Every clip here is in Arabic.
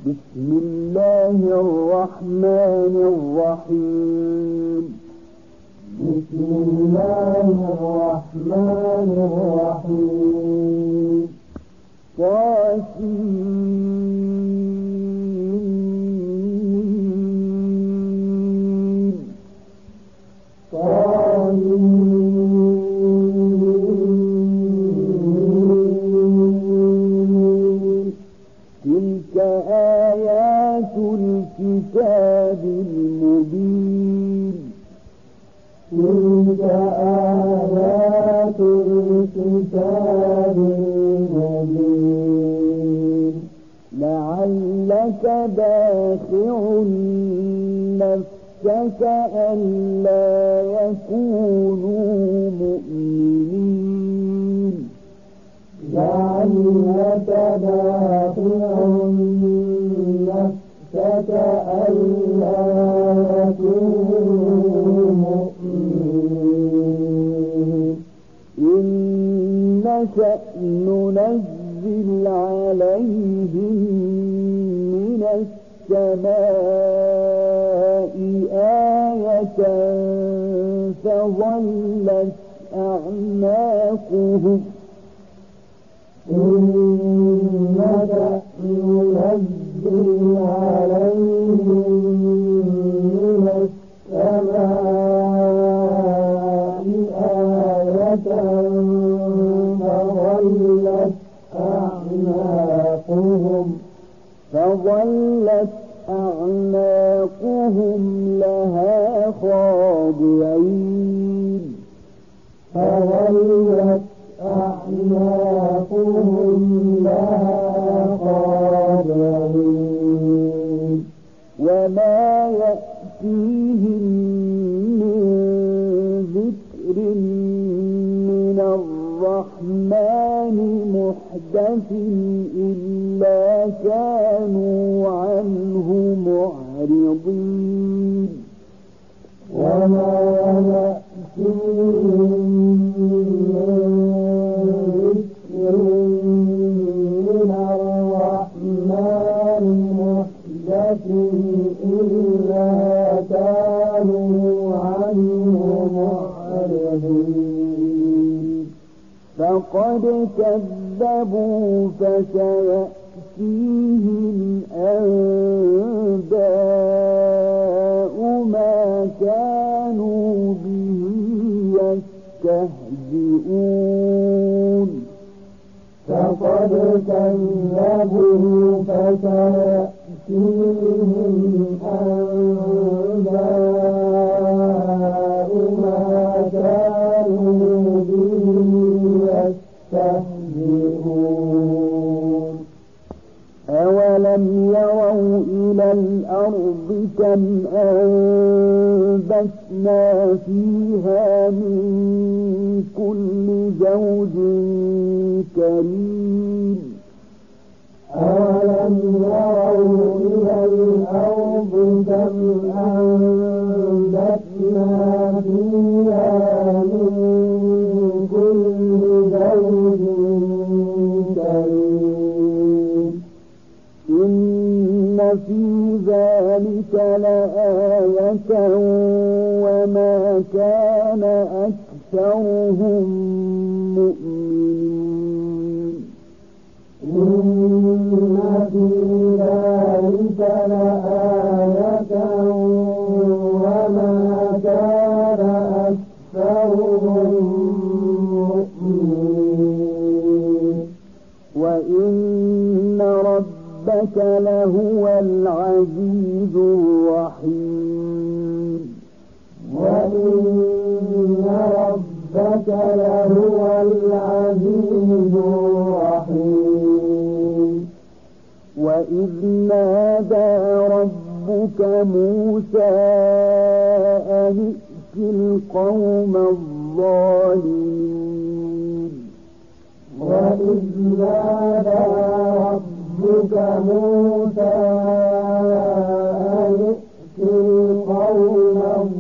بسم الله الرحمن الرحيم. بسم الله الرحمن الرحيم. تلك آيات الكتاب المبين. تلك آيات الكتاب المبين. لعلك باخع نفسك ألا يكونوا مؤمنين. لعلك باخع نفسك ألا يكونوا مؤمنين. إن نشأ ننزل عليهم من السماء آية فظلت أعناقهم إنك ننزل عليهم من السماء آية فظلت أعناقهم لها خاضعين. فظلت أعناقهم لها خاضعين. وما يأتيهم من ذكر من الرحمن محدث إلا كانوا عنه معرضين. وما يأتيهم من ذكر من الرحمن محدث إلا كانوا عنه معرضين. فقد كذبوا فسيأتيهم أنباء ما كانوا به يستهزئون. فقد كذبوا فسيأتيهم أنباء ما كانوا به يستهزئون. أولم يروا إلى الأرض كم أنبتنا فيها من كل زوج كريم. أولم يروا إلى الأرض كم أنبتنا فيها من كل زوج كريم. إن في ذلك لآية وما كان أكثرهم مؤمنين. إن في ذلك لآية وما كان أكثرهم مؤمنين. وإن ربك لهو العزيز الرحيم. وإن ربك لهو العزيز الرحيم. وإذ نادى ربك موسى أن ائت القوم الظالمين. وإذ نادى ربك موسى أن ائت القوم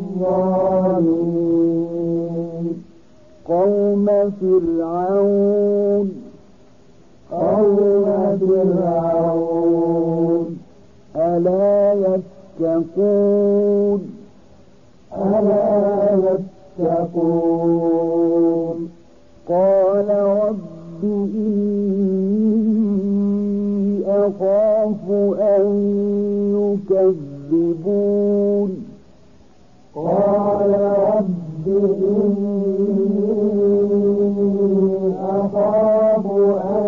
الظالمين. قوم فرعون ألا يتقون قال رب إني أخاف أن يكذبون قال رب إني أخاف أن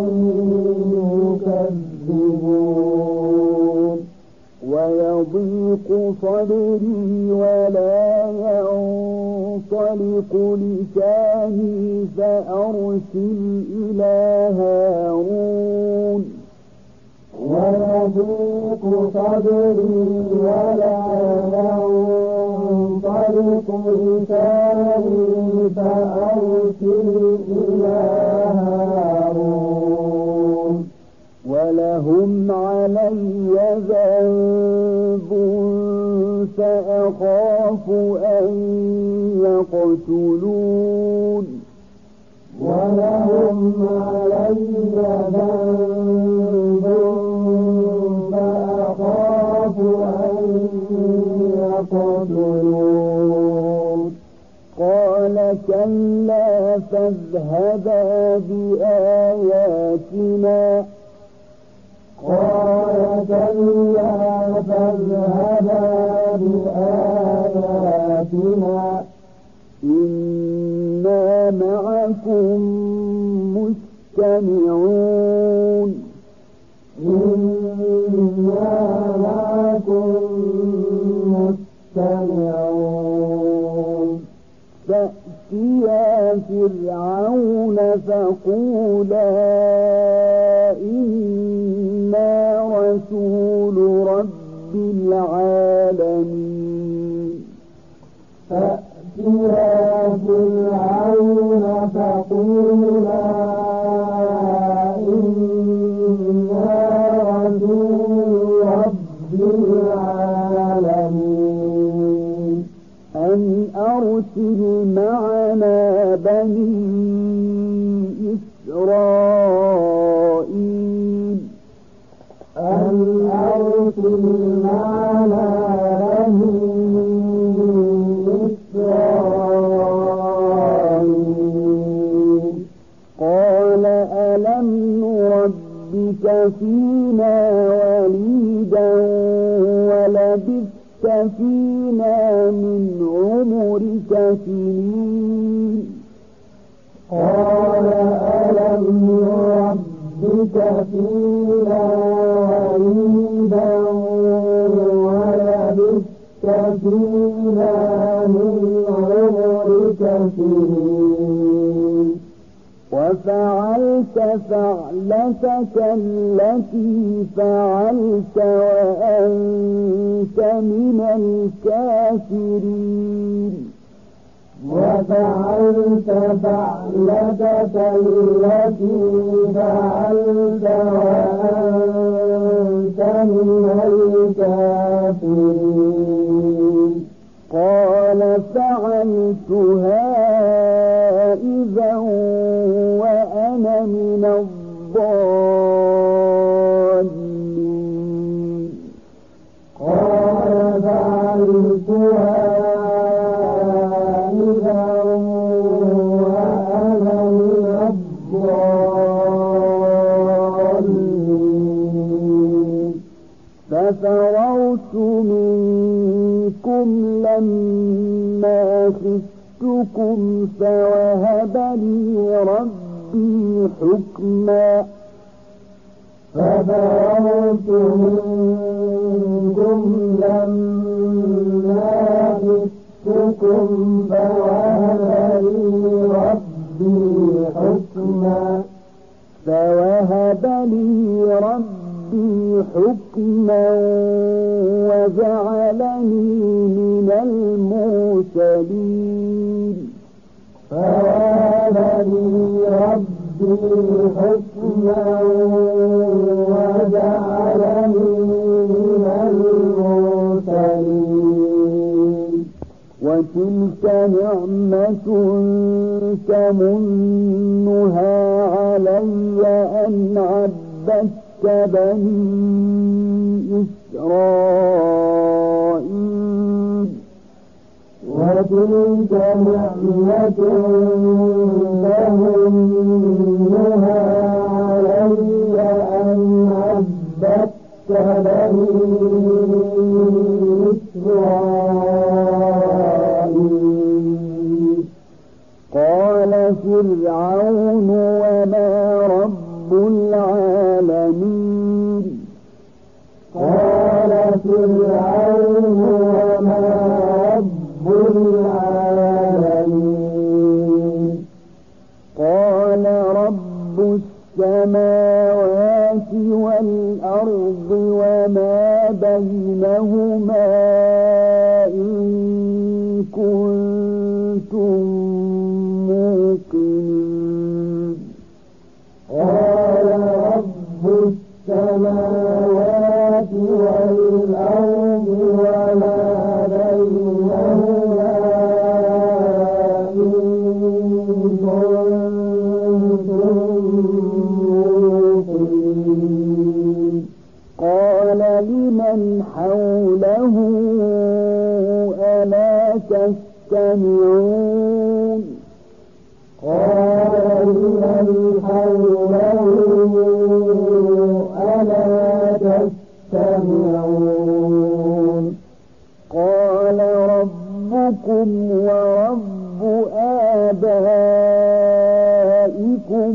يكذبون ويضيق صدري ولا ينطلق لساني فأرسل إلى هارون ويضيق صدري ولا ينطلق لساني فأرسل إلى هارون ولهم علي ذنب فأخاف أن يقتلون ولهم علي ذنب فأخاف أن يقتلون قال كلا فاذهبا بآياتنا إنا معكم مستمعون فأتيا فرعون فقولا إنا رسول رب العالمين فأتيا فرعون فقولا إنا رسول رب العالمين أن أرسل معنا بني إسرائيل قال ألم نربك فينا وليدا ولبثت فينا من عمرك سنين قال ألم نربك فينا وليدا ولبثت فينا من عمرك سنين وفعلت فعلتك التي فعلت وأنت من الكافرين وفعلت فعلتك التي فعلت وأنت من الكافرين قال فعلتها إذا وأنا من الضالين قال فعلتها ففررت منكم لما خفتكم فوهب لي ربي حكما ففررت منكم لما خفتكم فوهب لي ربي حكما حكما وجعلني من المرسلين فوهب لي ربي حكما وجعلني من المرسلين وتلك نعمة تمنها علي أن عبدت بني إسرائيل تلك نعمة تمنها علي أن عبدت بني إسرائيل. قال فرعون وما رب العالمين. قال فرعون وما رب العالمين. قال رب السماوات والأرض وما بينهما إن كنتم موقنين. قال رب السماوات والأرض وما بينهما إن كنتم موقنين. قال لمن حوله ألا تستمعون. قال لمن حوله ألا تستمعون. قال ربكم ورب آبائكم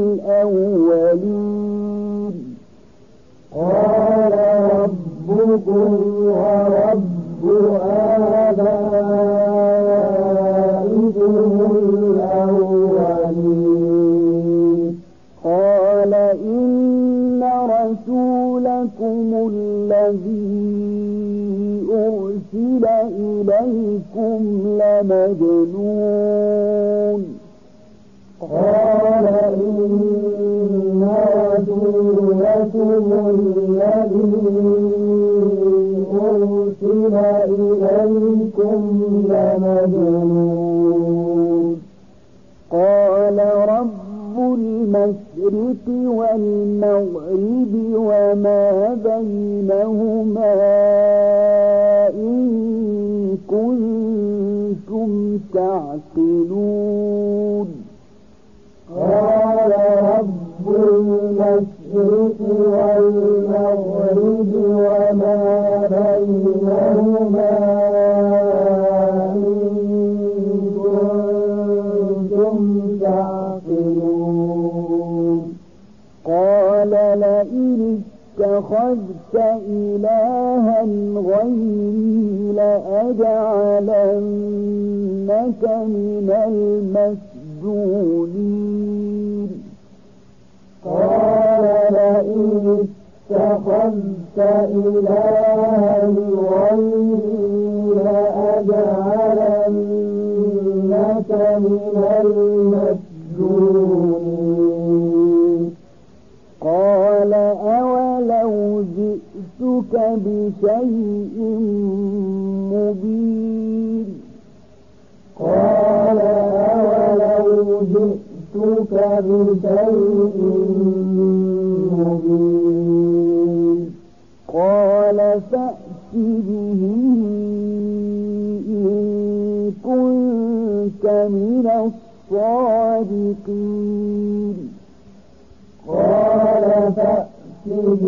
الأولين. قال ربكم ورب آبائكم الأولين. قال إن رسولكم الذي أرسل إليكم لمجنون. قال إن رسولكم الذي أرسل إليكم لمجنون. قال رب المشرق والمغرب وما بينهما إن كنتم تعقلون. قال رب المشرق والمغرب وما بينهما إن كنتم تعقلون. قال لئن اتخذت إلها غيري لأجعلنك من المسجونين. قال لئن اتخذت إلها غيري لأجعلنك من المسجونين. قال أولو جئتك بشيء مبين. قال أولو جئتك بشيء مبين. قال فأت به إن كنت من الصادقين. قال فأت به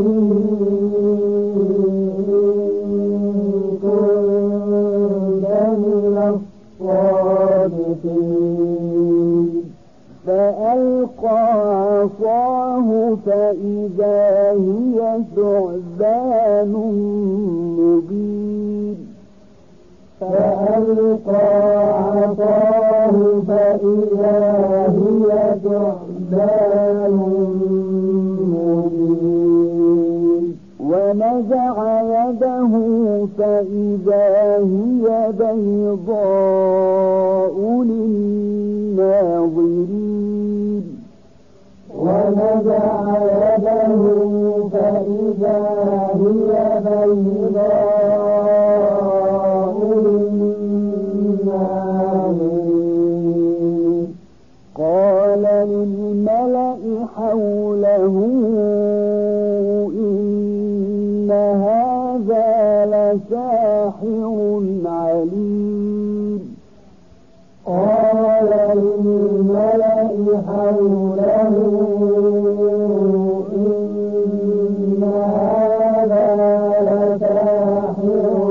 إن كنت من الصادقين. فألقى عصاه فإذا هي ثعبان مبين. فألقى عصاه فإذا هي ثعبان مبين. ونزع يده فإذا هي بيضاء للناظرين. ونزع يده فإذا هي بيضاء للناظرين. قال للملأ حوله إن هذا لساحر عليم. حوله إن هذا لساحر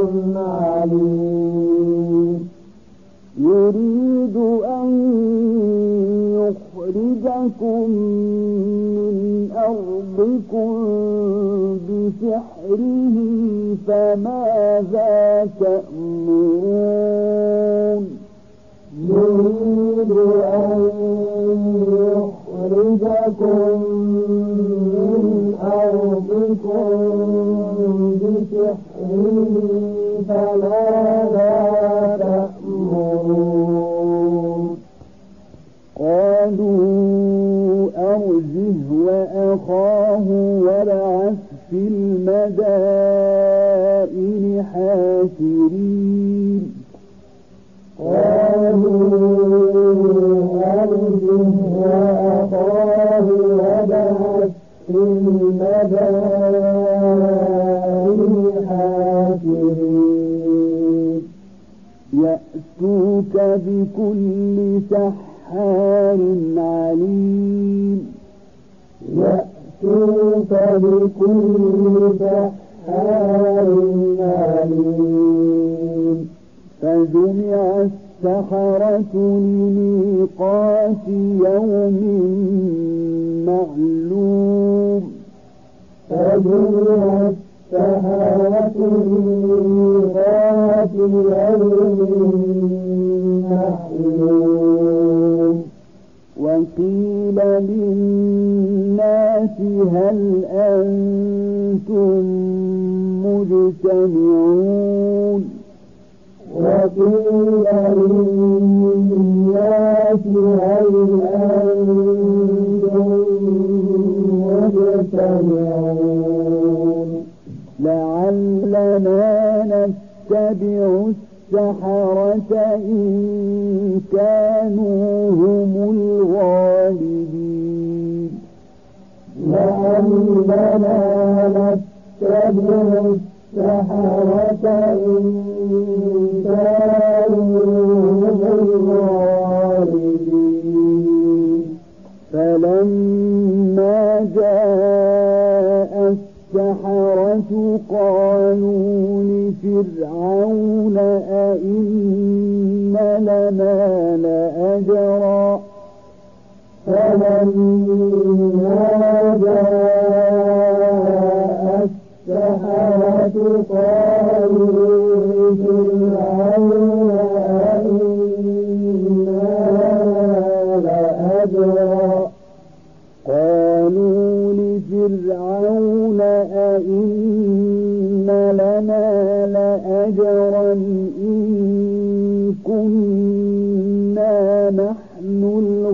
عليم يريد أن يخرجكم من أرضكم بسحره فماذا تأمرون يريد أن يخرجكم من أرضكم بسحره فماذا تأمرون قالوا أرجه وأخاه وابعث في المدائن حاشرين قالوا أرجه وأخاه وابعث في المدائن حاشرين يأتوك بكل سحار عليم يأتوك بكل سحار عليم فجمع السحرة لميقات يوم معلوم فجمع السحرة لميقات يوم معلوم وقيل للناس هل أنتم مجتمعون وقيل للناس هل أنتم مجتمعون لعلنا نتبع السحرة إن كانوا هم الغالبين لعلنا نتبع السحرة إن كانوا هم الغالبين فلما جاء السحرة قالوا لفرعون أئن لنا لأجرا فلما جاء السحرة قالوا لفرعون أئن لنا لأجرا قالوا لفرعون أئن لنا لأجرا إن كنا نحن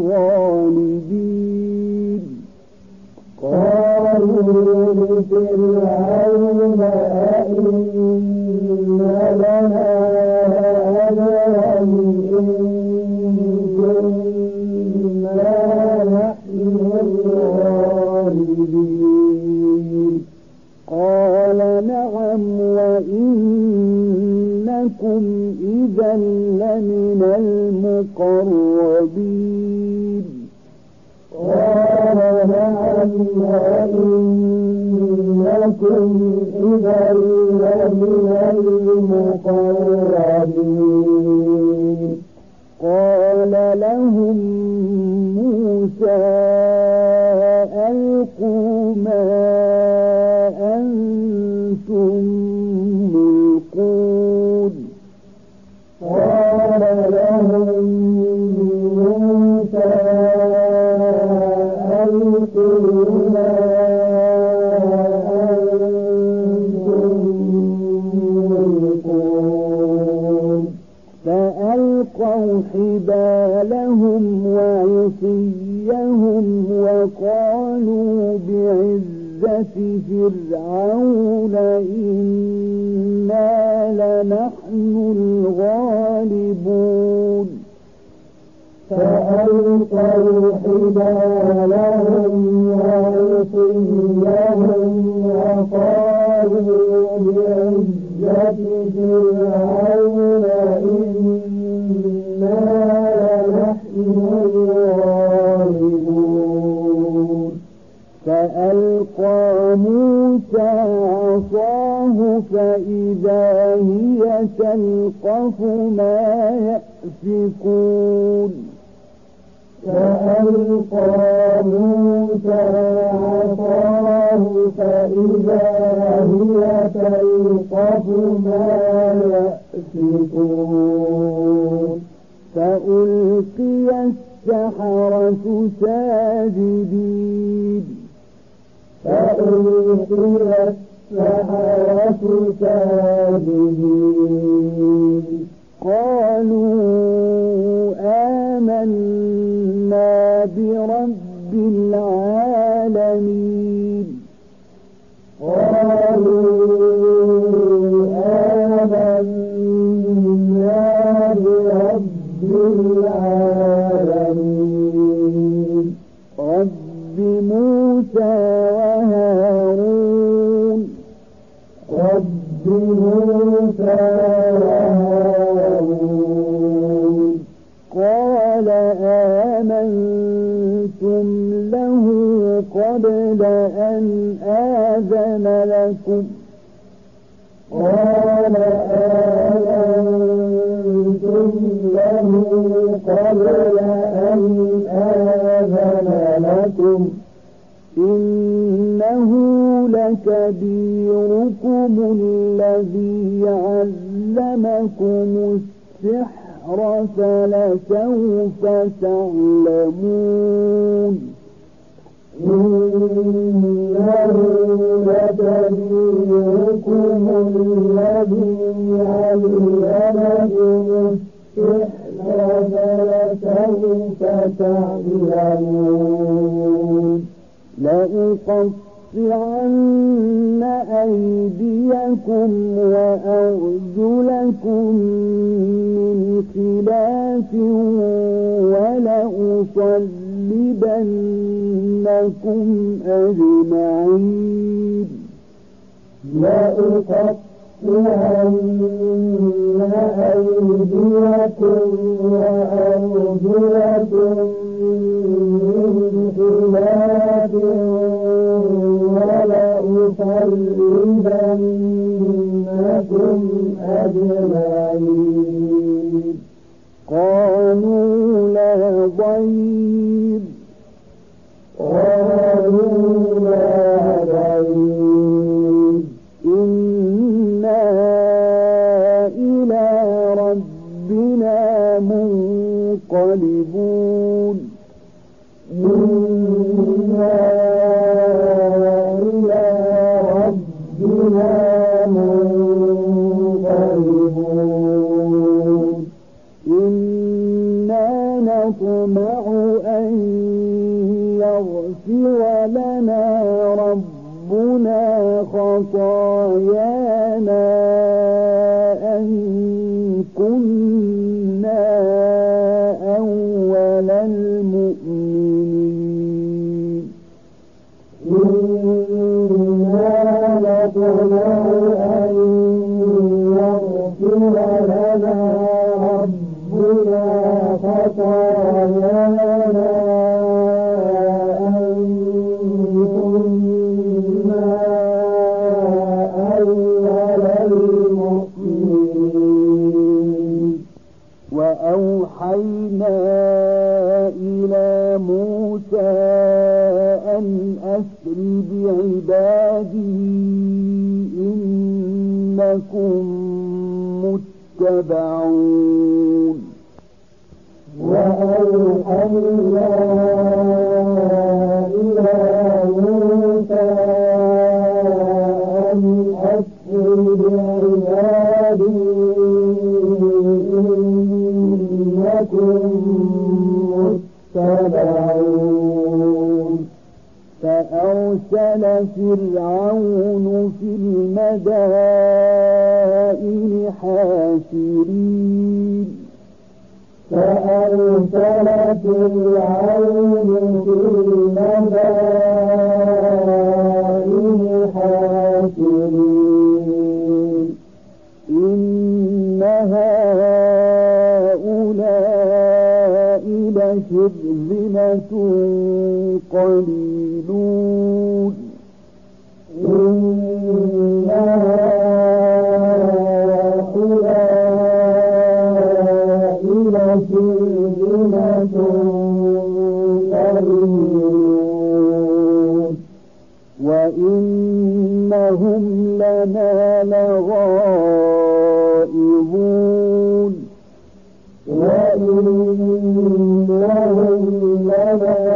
الغالبين قالوا لفرعون أئن لنا لأجرا إن كنا نحن الغالبين قال نعم وإنكم إذا لمن المقربين قال نعم وإنكم إذا لمن المقربين قال لهم موسى ألقوا ما أنتم ملقون قال لهم موسى ألقوا ما أنتم ملقون فألقوا حبالهم وعصيهم وقالوا بعزة فرعون إنا لنحن الغالبون فألقوا حبالهم وعصيهم وقالوا بعزة فرعون إنا لنحن الغالبون فألقاه فإذا هي تلقف ما يأفكون فألقى موسى عصاه فإذا هي تلقف ما يأفكون فألقي السحرة ساجدين فألقي السحرة ساجدين قالوا آمنا برب العالمين رب موسى وهارون قال آمنتم له قبل أن آذن لكم إنه لكبيركم الذي علمكم السحر فلسوف تعلمون إنه لكبيركم الذي علمكم السحر فلسوف تعلمون لأقطعن أيديكم وأرجلكم من خلاف ولأصلبنكم أجمعين أيديكم وأرجلكم من خلاف ولأصلبنكم أجمعين قالوا لا ضير إنا إلى ربنا منقلبون إنا نطمع أن يغفر لنا ربنا خطايانا أن كنا أول المؤمنين إنا نطمع أن يغفر لنا ربنا خطايانا أن كنا أول المؤمنين وأوحينا إلى موسى أن أسر بعبادي إنكم متبعون وأوحينا إلى موسى أن أسر بعبادي إنكم متبعون فأرسل فرعون في المدائن حاشرين فأرسل فرعون في المدائن حاشرين إن هؤلاء لشرذمة قليلون إن هؤلاء لغائظون وإنهم لنا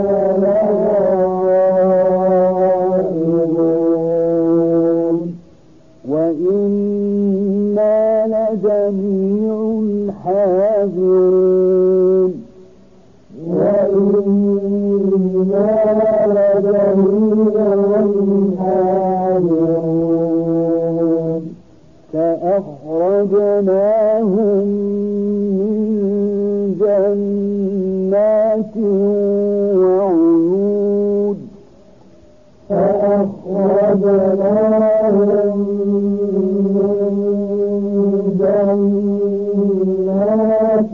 لغائظون وإنا لجميع حاذرون وإنا لجميع حاذرون فأخرجناهم من جنات وعيون فأخرجناهم من جنات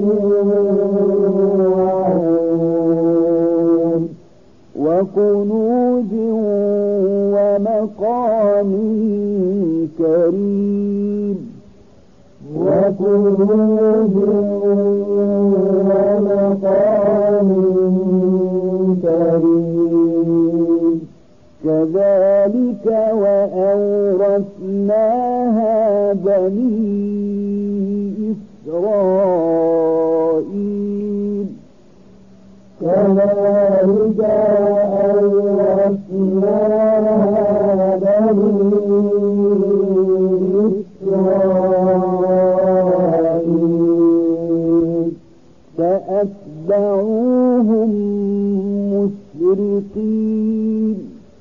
وعيون وكنوز ومقام كريم وكنوز ومقام كريم كذلك وأورثناها بني إسرائيل كذلك وأورثناها بني إسرائيل فأتبعوهم مشرقين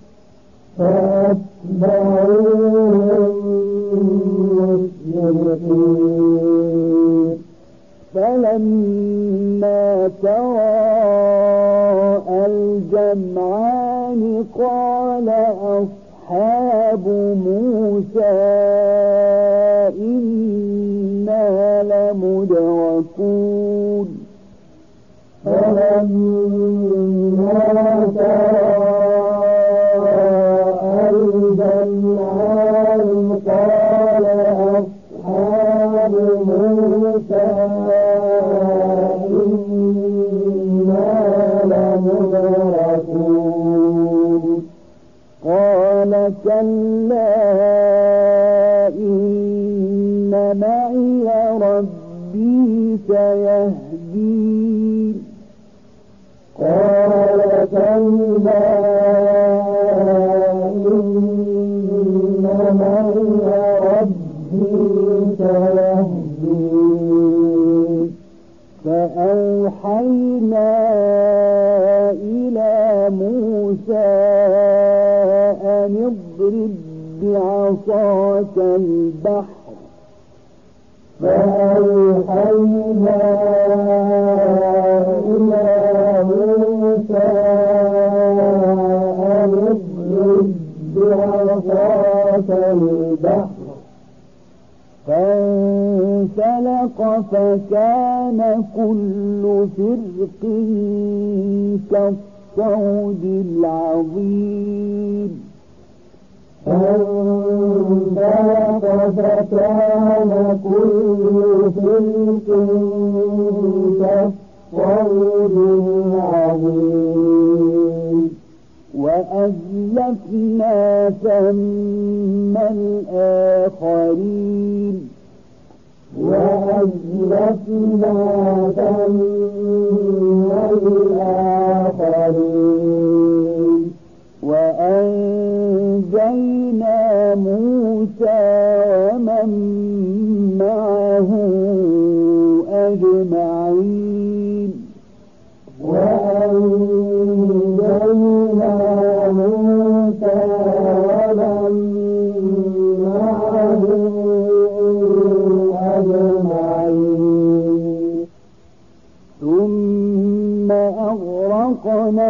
فلما تراءى الجمعان قال أصحاب موسى إنا لمدركون فلما تراءى الجمعان قال أصحاب موسى إنا لمدركون قال كلا إن معي ربي سيهدين قال كلا إن معي ربي سيهدين فأوحينا إلى موسى أن اضرب بعصاك البحر فأوحينا إلى موسى أن اضرب بعصاك البحر فانفلق فكان كل فرق كالطود العظيم فانفلق فكان كل فرق كالطود العظيم وأزلفنا ثم الآخرين وأزلفنا ثم الآخرين وأنجينا موسى ومن معه أجمعين وأنجينا موسى ومن معه أجمعين ثم أغرقنا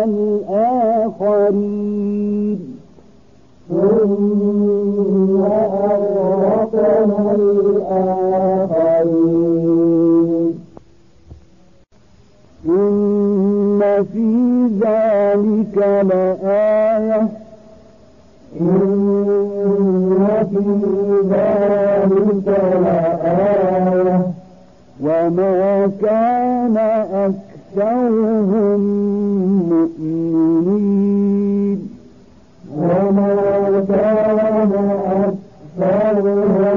الآخرين ثم أغرقنا الآخرين إن في ذلك لآية إن في ذلك لآية وما كان أكثرهم مؤمنين وما كان أكثرهم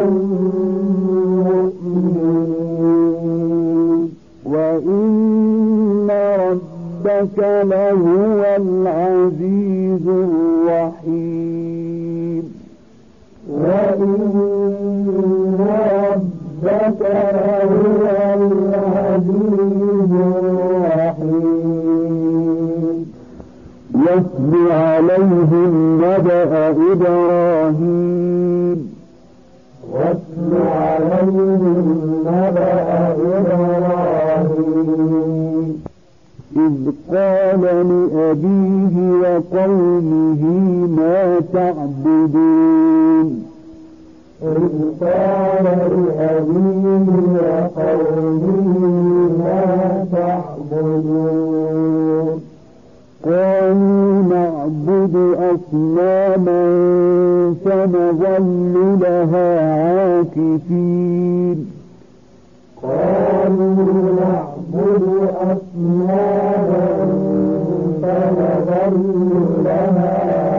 العزيز الرحيم واتل عليهم نبأ إبراهيم واتل عليهم نبأ إبراهيم إذ قال لأبيه وقومه ما تعبدون إذ قال لأبيه وقومه ما تعبدون قالوا نعبد أصناما فنظل لها عاكفين قالوا نعبد أصناما فنظل لها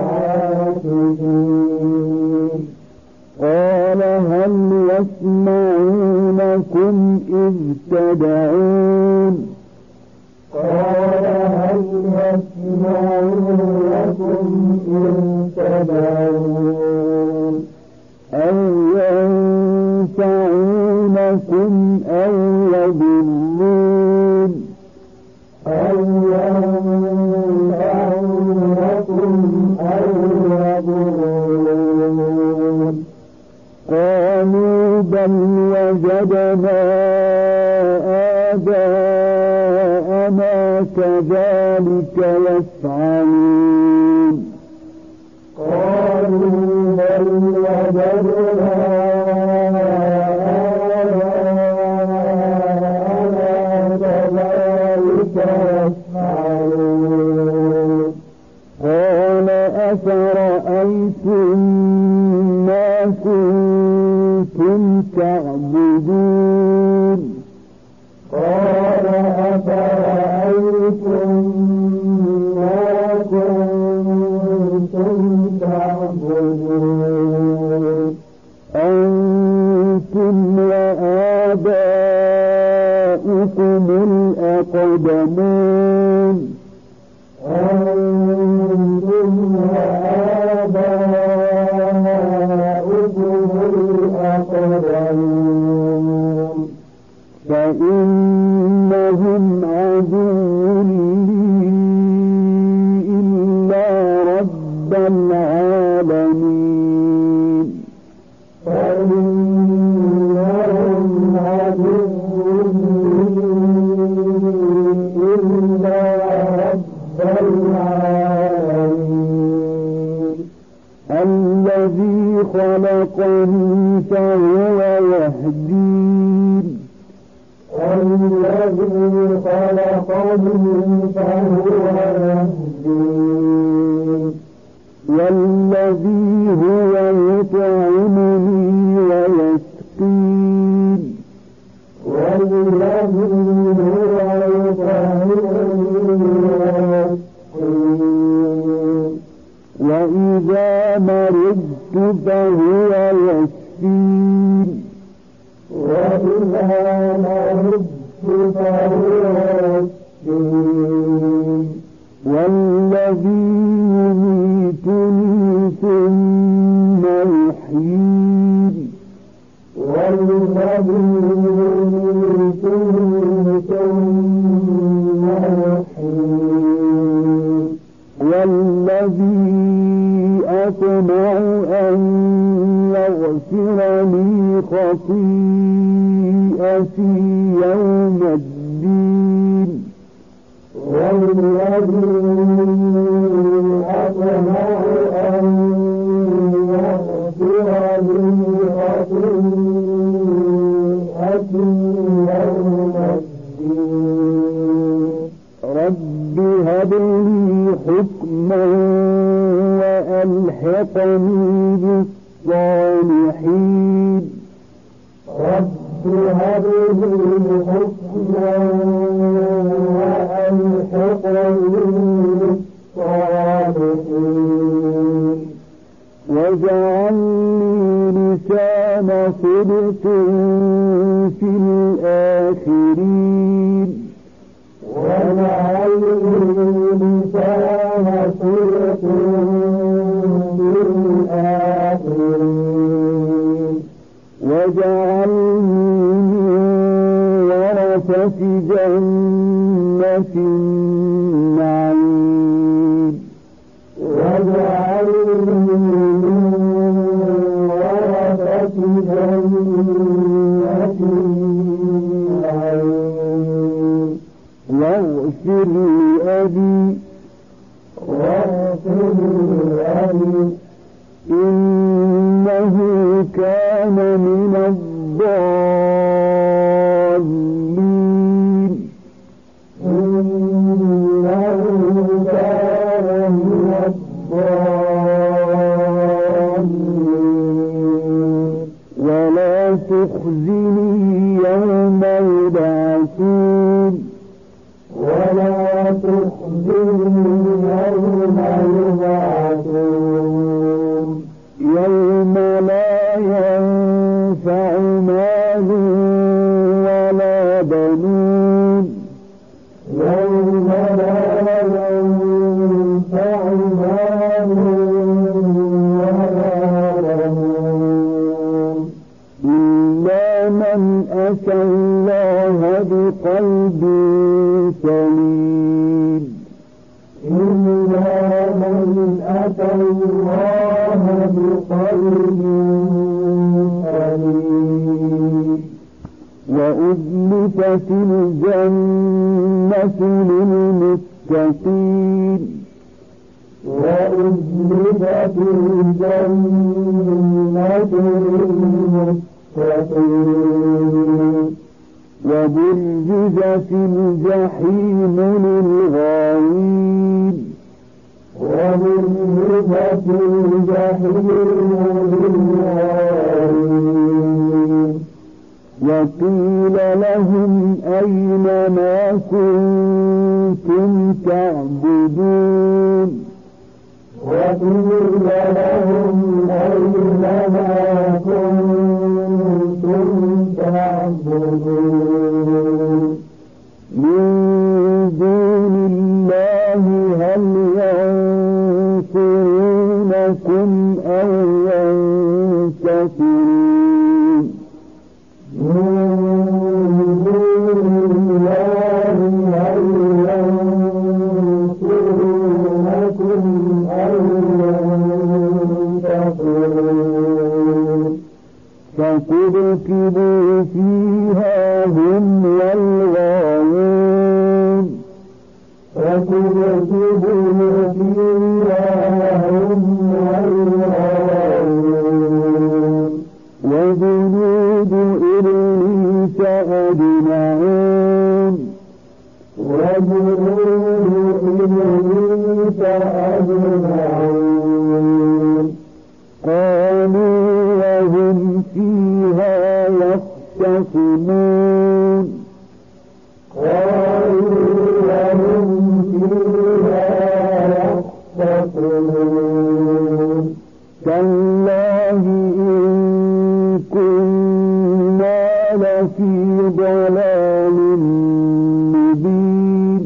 عاكفين قال هل يسمعونكم إذ تدعون قال هل يسمعونكم إذ تدعون أو ينفعونكم أو يضرون أو ينفعونكم أو يضرون قالوا بل وجدنا آباءنا كذلك يفعلون قالوا بل وجدنا آباءنا كذلك يفعلون قال أفرأيتم ما كنتم تعبدون قال أفرأيتم ما كنتم تعبدون أنتم وآباؤكم الأقدمون أنتم وآباؤكم الأقدمون فإنهم عدو لي إلا رب العالمين فإنهم عدو إلا رب العالمين الذي خلقني فهو يهدين الذي خلقني فهو يهدين والذي هو يطعمني ويسقين والذي هو يطعمني ويسقين وإذا مرضت فهو يشفين وإذا مرضت فهو يشفين والذي يميتني ثم يحيين والذي يميتني ثم يحيين والذي أطمع أن يغفر لي خطيئتي يوم الدين والذي أطمع أن يغفر لي خطيئتي يوم الدين رب هب لي حكما وألحقني بالصالحين رب هب لي حكما وألحقني بالصالحين واجعل لي لسان صدق في الآخرين واجعل لي لسان صدق في الآخرين واجعلني من ورثة جنة النعيم واجعلني من ورثة جنة النعيم واغفر لأبي إنه كان من الضالين ولا تخزني يوم يبعثون يوم لا ينفع مال ولا بنون إلا من أتى الله بقلب سليم وأزلفت الجنة للمتقين وبرزت الجحيم للغاوين وقيل لهم أين ما كنتم تعبدون من دون الله هل ينصرونكم أو ينتصرون فكبكبوا فيها هم والغاوون وجنود إبليس أجمعون قالوا وهم فيها يختصمون تالله إن كنا لفي ضلال مبين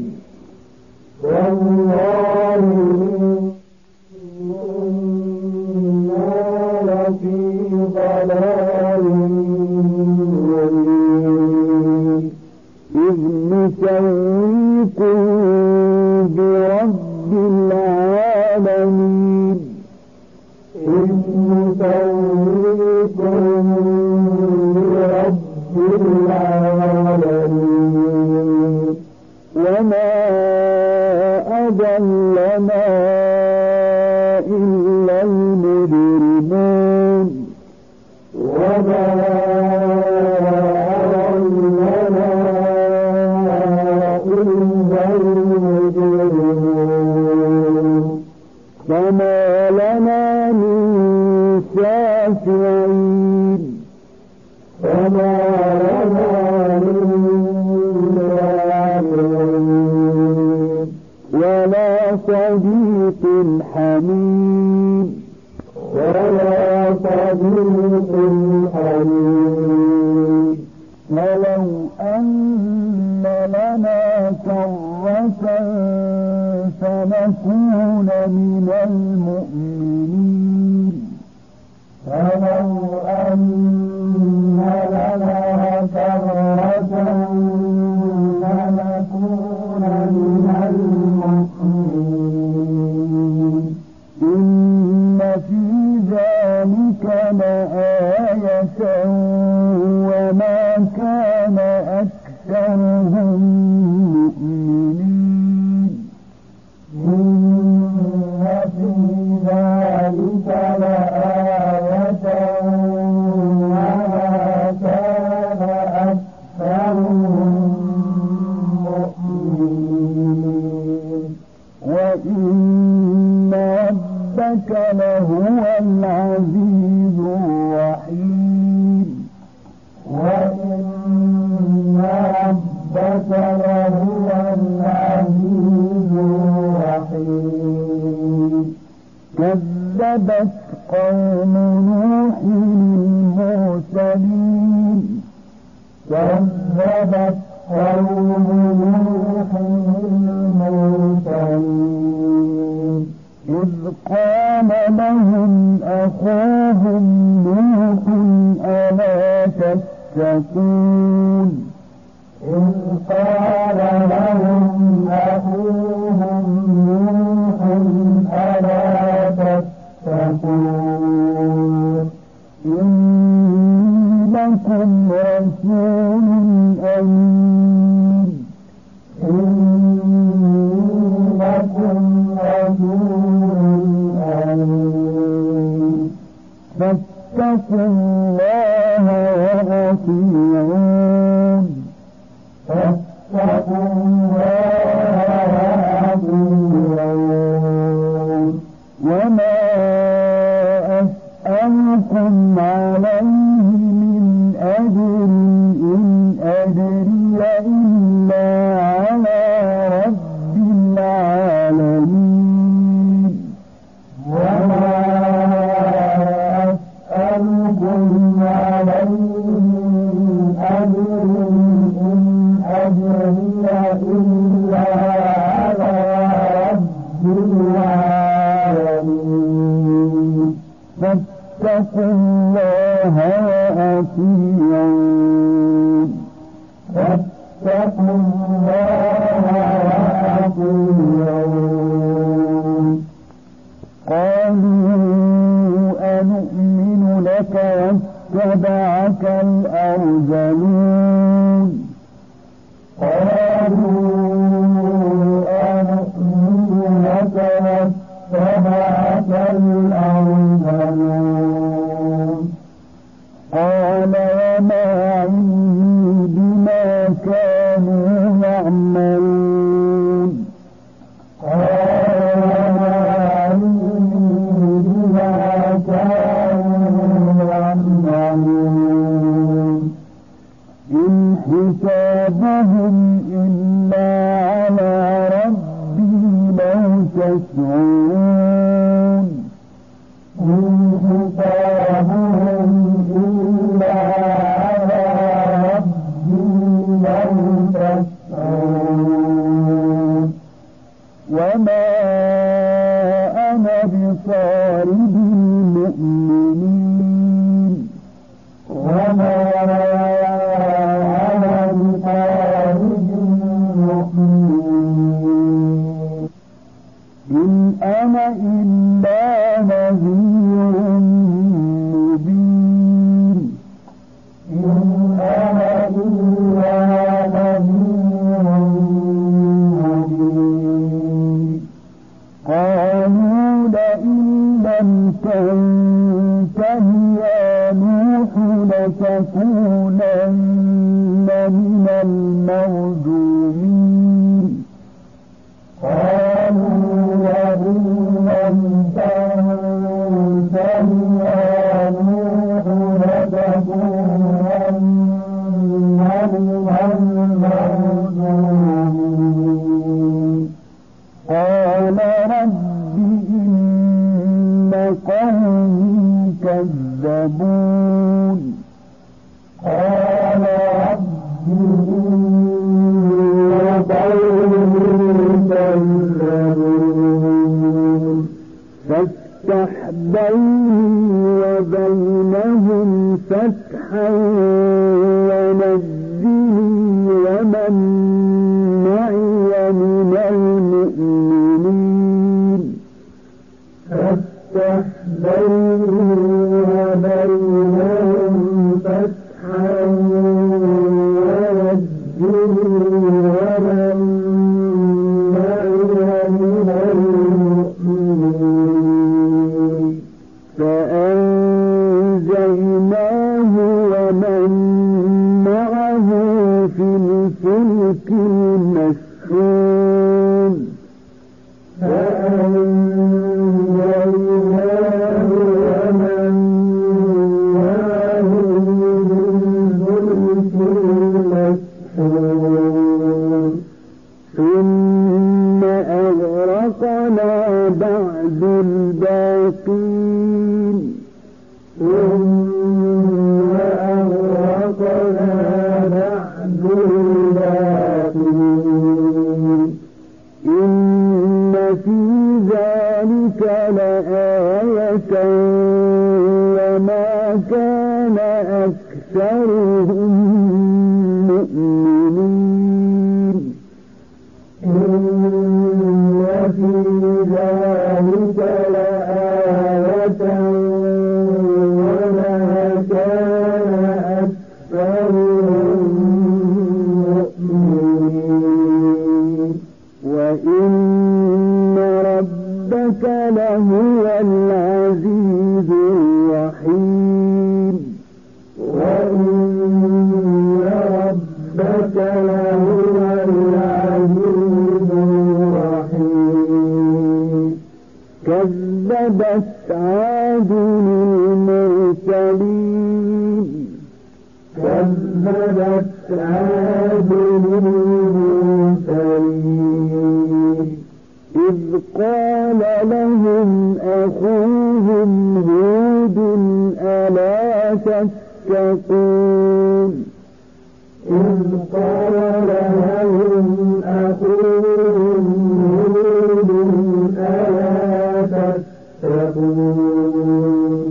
إذ نسويكم برب العالمين وما أضلنا إلا المجرمون فما لنا من شافعين ولا صديق حميم ولو أن لنا كرة فنكون من المؤمنين فلو أن كذبت قوم نوح المرسلين إذ قال لهم أخوهم نوح ألا تتقون إذ قال لهم أخوهم نوح ألا تتقون إني لكم رسول أمين إني لكم رسول أمين فاتقوا الله وأطيعون فاتقوا الله وأطيعون وما أسألكم عليه من أجر إن أجري إلا على رب العالمين وما أسألكم عليه من أجر إن أجري إلا على رب العالمين فاتقوا الله وأطيعون فاتقوا الله وأطيعون قالوا أنؤمن لك واتبعك الأرذلون قالوا أنؤمن لك واتبعك الأرذلون قال وما علمي بما كانوا يعملون قال وما علمي بما كانوا يعملون إن حسابهم إلا على ربي لو تشعرون إن حسابهم إلا على ربي لو تشعرون وما أنا بصارد المؤمنين وما أنا بطارد المؤمنين إن أنا إلا نذير مبين إن أنا إلا نذير مبين قالوا لئن لم تنته يا نوح لتكونن من المرجومين قالوا لئن لم تنته يا نوح لتكونن من المرجومين قال رب إن قومي كذبون قال رب إن قومي كذبون فافتح بيني وبينهم فتحا ونجني ومن معي من المؤمنين فافتح بيني وبينهم فتحا ونجني ومن معي من المؤمنين فأنجيناه ومن معه في الفلك المشحون فأنجيناه ومن معه في الفلك المشحون ثم أغرقنا بعد الباقين ثم أغرقنا وهم مؤمنين إن في ذلك لآية وما كان أكثرهم مؤمنين وإن ربك لهو العزيز الرحيم وإن ربك لهو العزيز الرحيم كذبت عاد المرسلين كذبت عاد المرسلين إذ قال لهم أخوهم هود ألا تتقون إذ قال لهم أخوهم هود ألا تتقون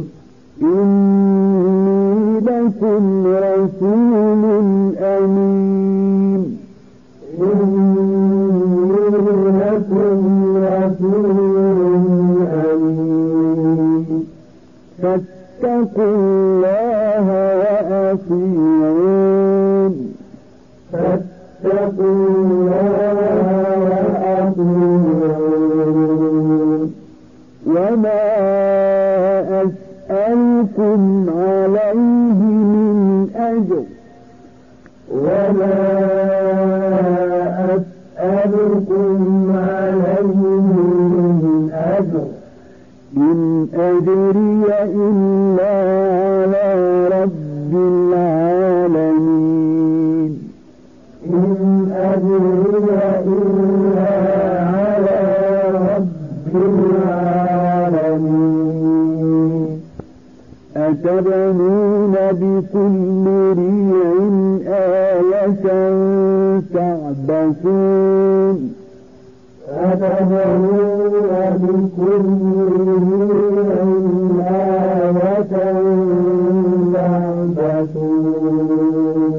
إني لكم رسول أمين إني لكم رسول أمين فاتقوا الله وأطيعون فاتقوا الله وأطيعون وما أسألكم عليه من أجر وما أسألكم عليه من أجر إن أجري إلا على رب العالمين إن أجري إلا على رب العالمين أتبنون بكل ريع آية تعبثون أتبنون بكل ريع آية تعبثون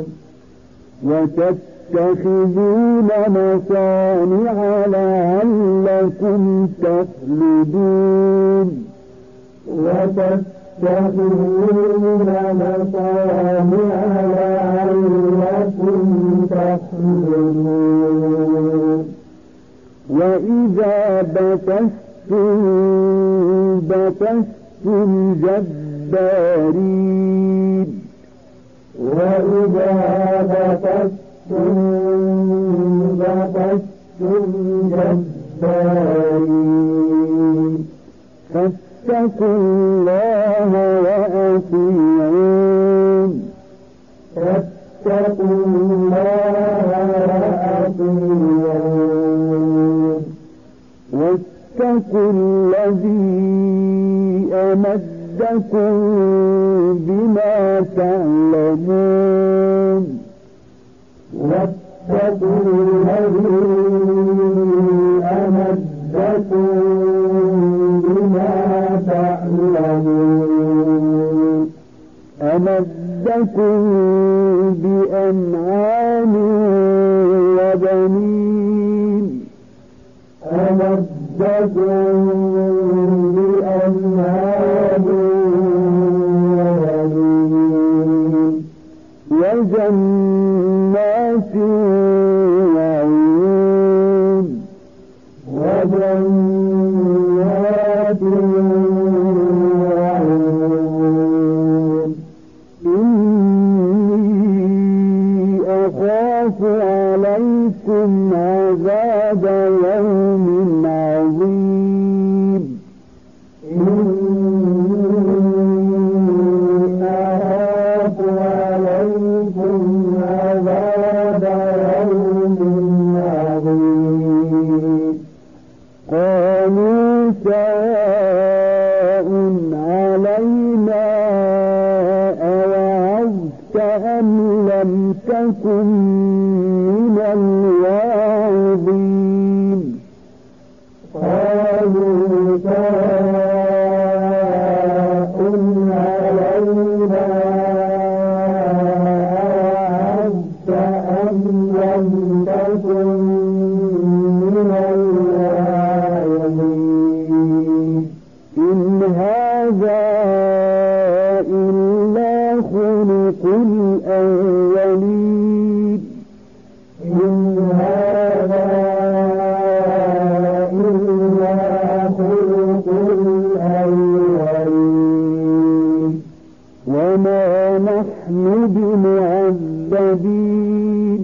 وتتخذون مصانع لعلكم تخلدون وتتخذون مصانع لعلكم تخلدون وإذا بطشتم جبارين وإذا بطشتم جبارين فاتقوا الله وأطيعون فاتقوا الله وأطيعون واتقوا الذي أمدكم بما تعلمون واتقوا الذي أمدكم بما تعلمون أمدكم بأنعام وبنين أمدكم بأنعام وبنين وجنات وعيون وجنات وعيون إني أخاف عليكم عذاب يوم عظيم إني أخاف عليكم عذاب يوم عظيم قالوا سواء علينا أوعظت أم لم تكن من الواعظين قالوا سواء علينا الأولين إن هذا إلا خلق الأولين وما نحن بمعذبين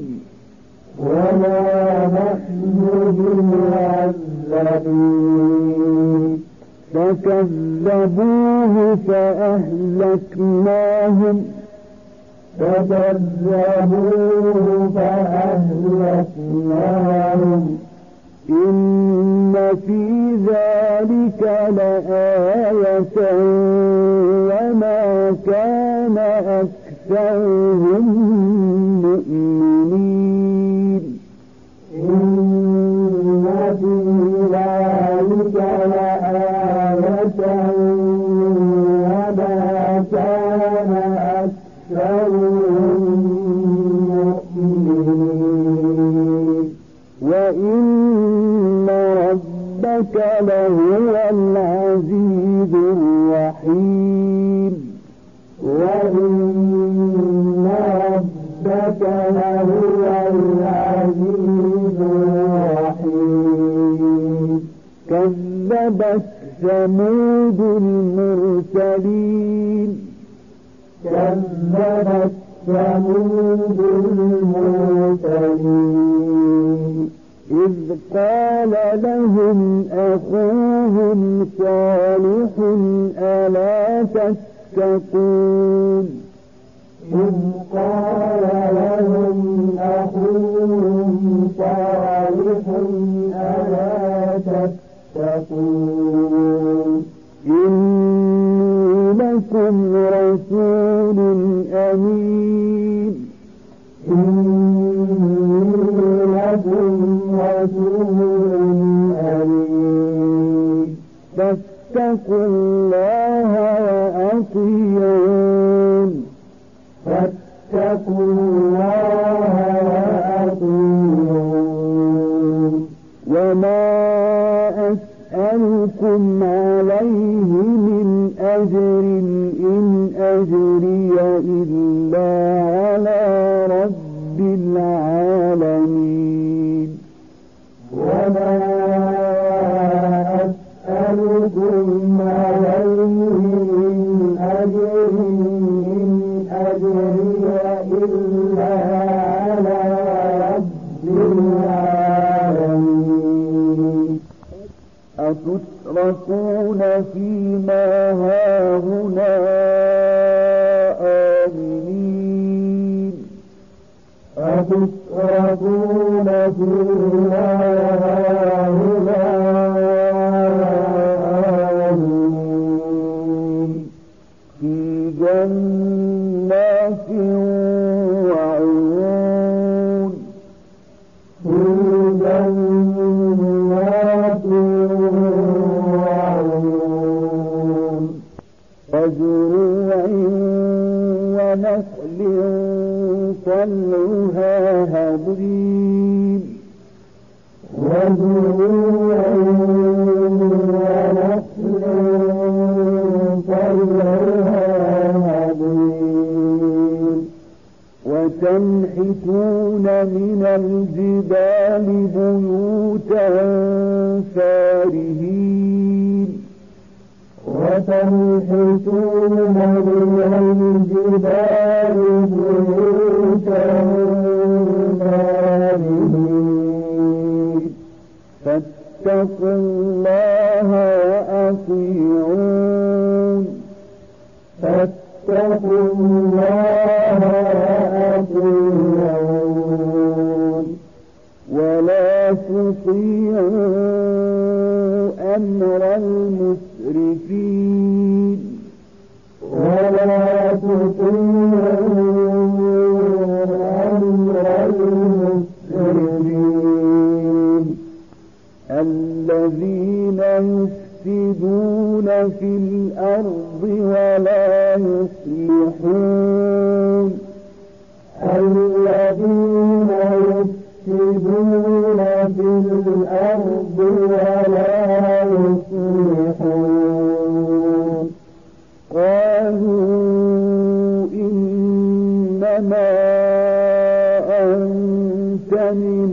فكذبوه فأهلكناهم إن في ذلك لآية وما كان أكثرهم مؤمنين إن في ذلك لآية وما كان أكثرهم مؤمنين وإن ربك لهو العزيز الرحيم وإن ربك لهو العزيز الرحيم كذبت ثمود المرسلين كذبت ثمود المرسلين إذ قال لهم أخوهم صالح ألا تتقون إذ قال لهم أخوهم صالح ألا تتقون إني لكم رسول أمين إني لكم رسول أمين فاتقوا الله وأطيعون فاتقوا الله وأطيعون وما أسألكم عليه من أجر إن أجري إلا على رب العالمين وما أسألكم عليه من أجر إن أجري إلا على رب العالمين أتتركون فيما هاهنا آمنين أتتركون فيما هاهنا آمنين في جنات وعيون في جنات وعيون وزروع ونخل طلعها هضيم وزروع ونخل طلعها هضيم وتنحتون من الجبال بيوتا فارهين وتنحتون من الجبال بيوتا فارهين فاتقوا الله وأطيعون فاتقوا الله وأطيعون ولا تطيعوا أمر المسرفين ولا تطيعوا أمر المسرفين الذين يفسدون في الأرض ولا يصلحون الذين يفسدون في الأرض ولا يصلحون قالوا إن ما أنت من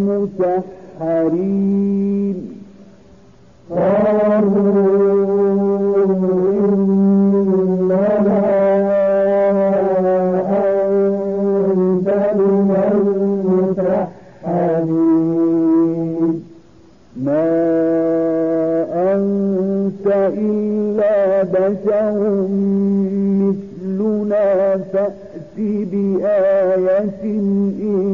المسحرين إلا بشر مثلنا فأت بآية إن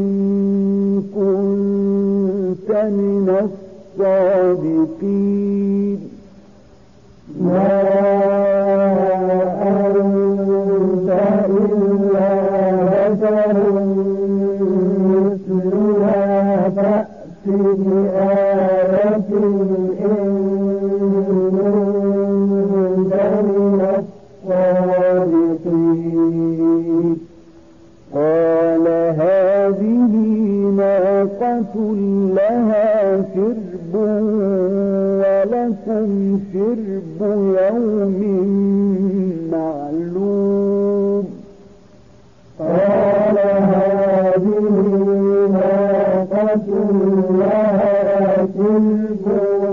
كنت من الصادقين ما أنت إلا بشر مثلنا فأت بآية إن قال هذه ناقة لها شرب ولكم شرب يوم معلوم قال هذه ناقة لها شرب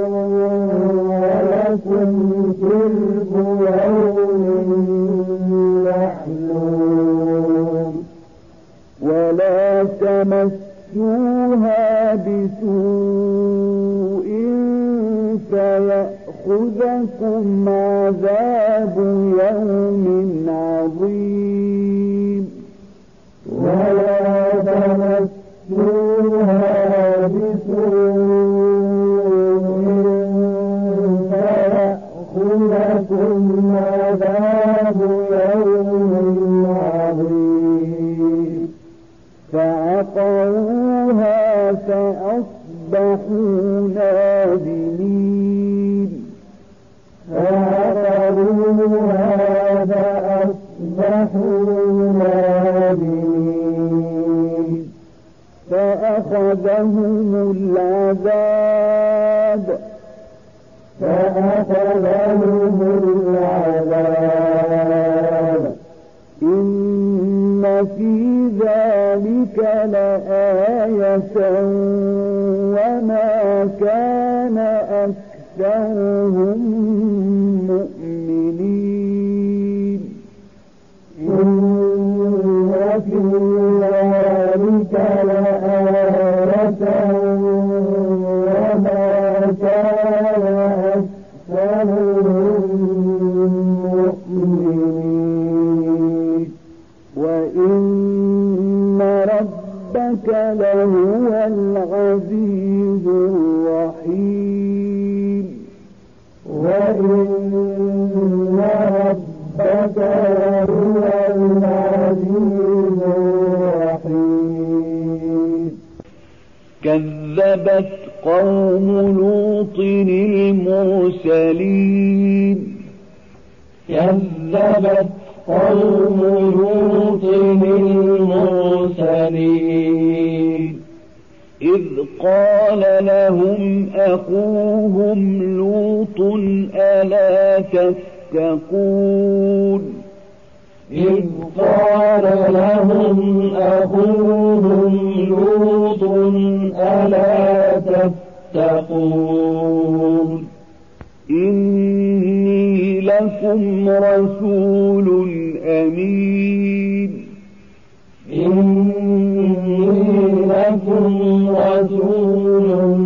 ولكم شرب يوم معلوم ولا تمسوها بسوء فيأخذكم عذاب يوم عظيم ولا تمسوها بسوء فيأخذكم عذاب يوم عظيم فعقروها فأصبحوا نادمين فأخذهم العذاب إن في ذلك لآية وما كان أكثرهم مؤمنين إن في ذلك لآية وما كان أكثرهم مؤمنين وإن ربك لهو العزيز الرحيم وإن ربك لهو العزيز الرحيم كذبت قوم لوط المرسلين كذبت قوم لوط المرسلين إذ قال لهم أخوهم لوط ألا تتقون إذ قال لهم أخوهم لوط ألا تتقون إني لكم رسول أمين إني لكم رسول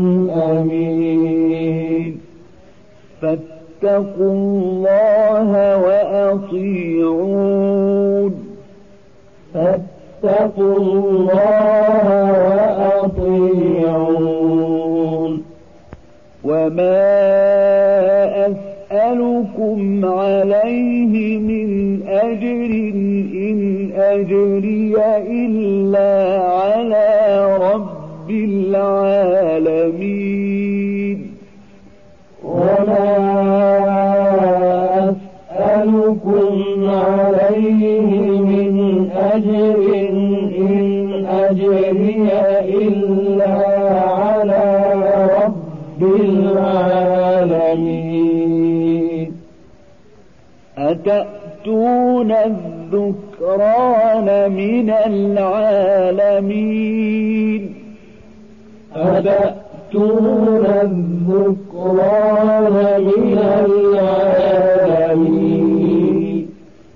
أمين فاتقوا الله وأطيعون فاتقوا الله وأطيعون وما أسألكم عليه من أجر إن أجري إلا على رب العالمين وما أسألكم عليه من أجر إن أجري إلا على رب العالمين أتأتون الذكران الذكران من العالمين أتأتون الذكران من العالمين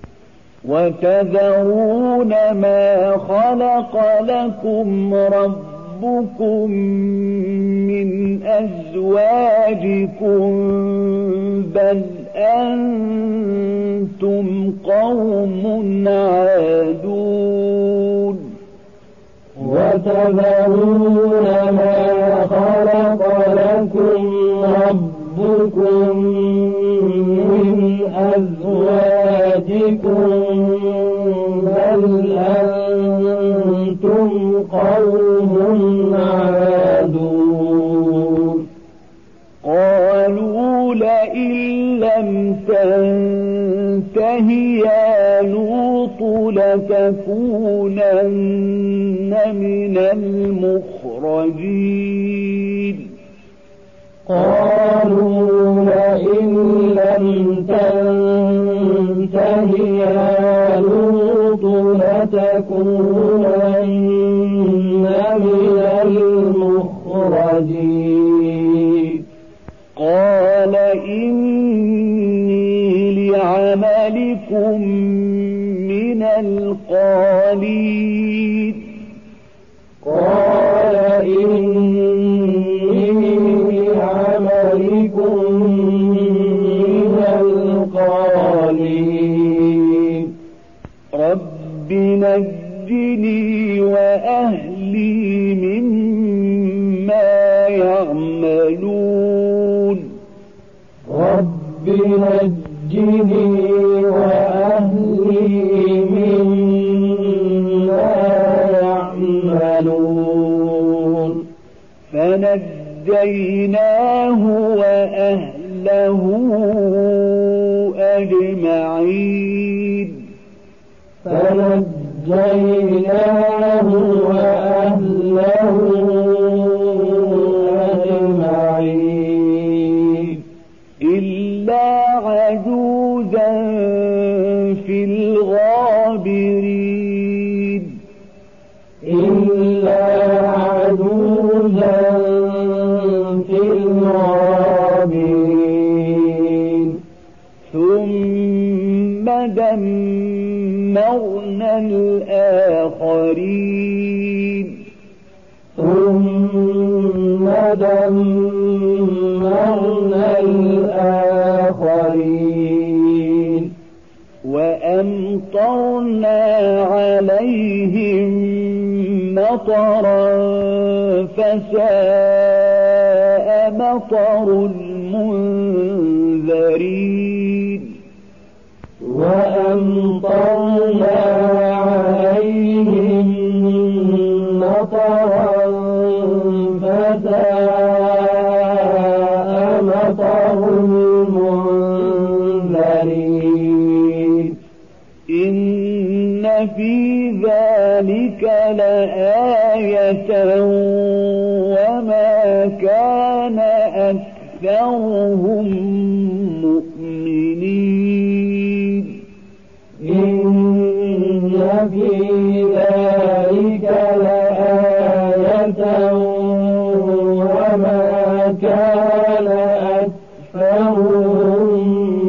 وتذرون ما خلق لكم ربكم من أزواجكم بل أنتم قوم عادون وتذرون ما خلق لكم ربكم من أزواجكم بل أنتم قوم عادون قالوا لئن لم تنته يا لوط لتكونن من المخرجين قالوا لئن لم تنته يا لوط لتكونن من المخرجين قال إني لعملكم من القالين قال إني لعملكم من القالين رب نجني وأهلي مما يعملون رب نجني وأهلي مما يعملون فنجيناه وأهله أجمعين فنجيناه وأهله أجمعين إلا عجوزا في الغابرين إلا عجوزا في الغابرين ثم دمرنا الآخرين ثم دمرنا الآخرين وأمطرنا عليهم مطرا فساء مطر المنذرين وأمطرنا عليهم مطرا فساء مطر المنذرين إن في ذلك لآية وما كان أكثرهم مؤمنين إن في ذلك لآية وما كان أكثرهم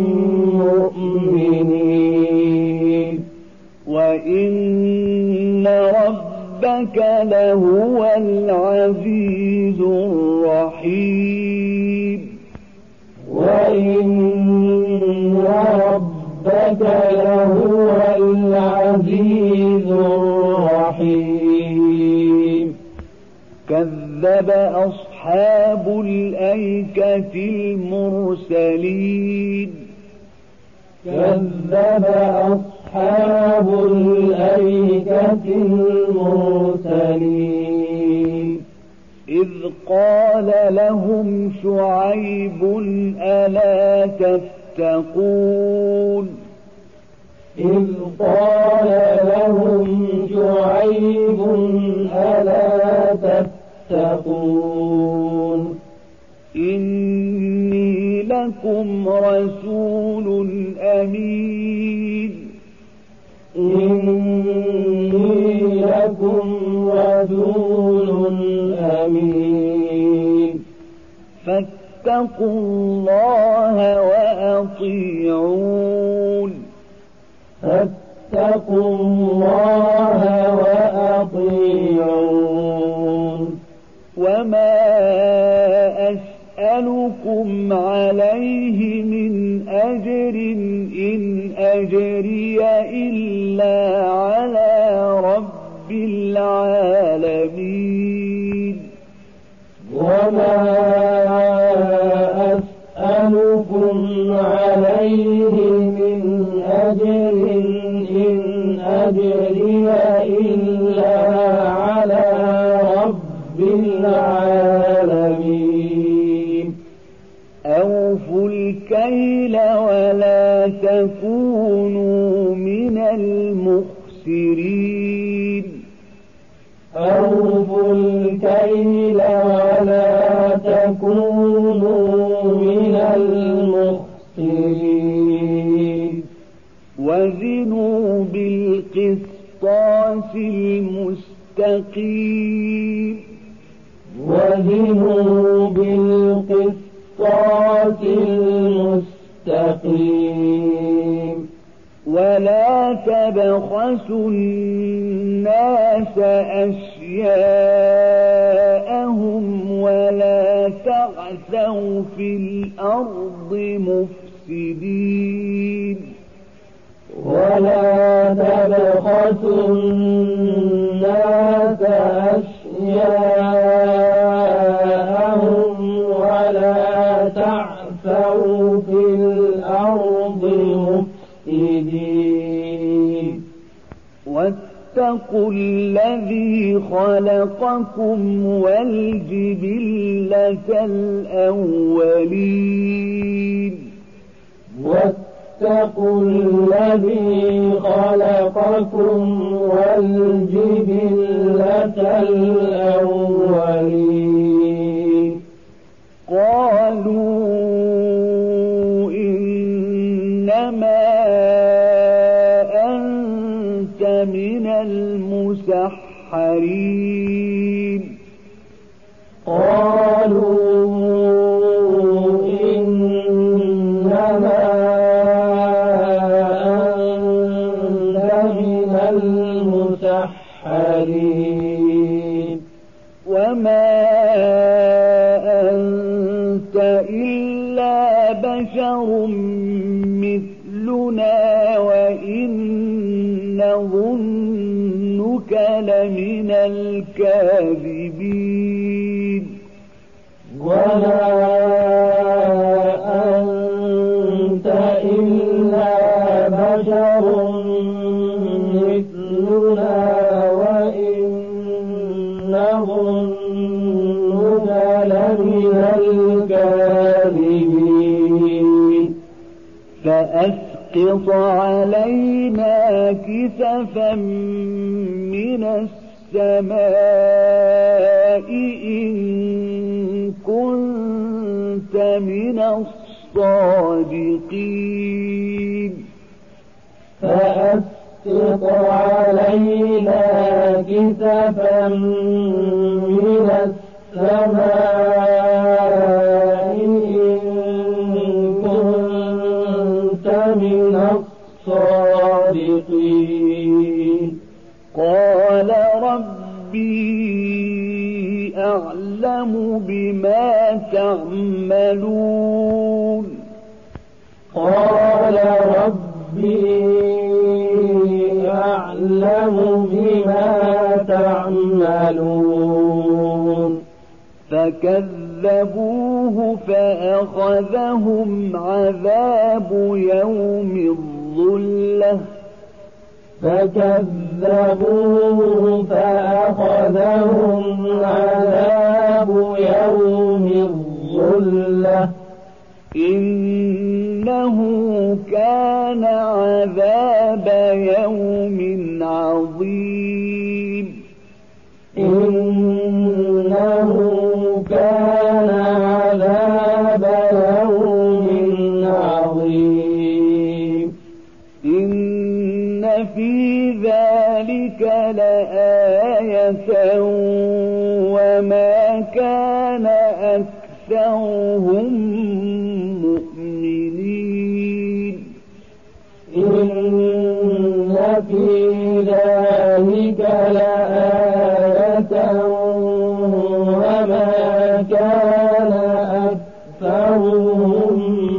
مؤمنين وإن ربك لهو العزيز الرحيم وإن ربك لهو العزيز الرحيم كذب أصحاب الأيكة المرسلين كذب أصحاب الأيكة المرسلين إذ قال لهم شعيب ألا تتقون إذ قال لهم شعيب ألا تتقون إني لكم رسول أمين إني لكم رسول أمين فاتقوا الله وأطيعون فاتقوا الله وأطيعون وما أسألكم عليه من أجر إن أجري إلا على رب العالمين وما أسألكم عليه من أجر إن أجري إلا على رب العالمين أوفوا الكيل ولا تكونوا من المخسرين أوفوا الكيل ولا تكونوا من المخسرين وزنوا بالقسطاس المستقيم وزنوا بالقسطاس المستقيم ولا تبخسوا الناس أشياءهم ولا تعثوا في الأرض مفسدين ولا تبخسوا الناس أشياءهم ولا تعثوا في الأرض مفسدين واتقوا الذي خلقكم والجبلة الأولين واتقوا الذي خلقكم والجبلة الأولين قالوا إنما أنت من المسحرين قالوا إنما أنت من المسحرين وما أنت إلا بشر مثلنا وإن نظنك لمن الكاذبين وما أنت إلا بشر مثلنا وإن نظنك لمن الكاذبين فأسقط علينا كسفا من السماء إن كنت من الصادقين فأسقط علينا كسفا من السماء إن كنت من الصادقين قال ربي أعلم بما تعملون قال ربي أعلم بما تعملون فكذبوه فأخذهم عذاب يوم الظلة فكذبوه فأخذهم عذاب يوم الظلة إنه كان عذاب يوم عظيم إنه كان عذاب يوم عظيم إن في ذلك لآية آية وما كان أكثرهم مؤمنين إن في ذلك لآية وما كان أكثرهم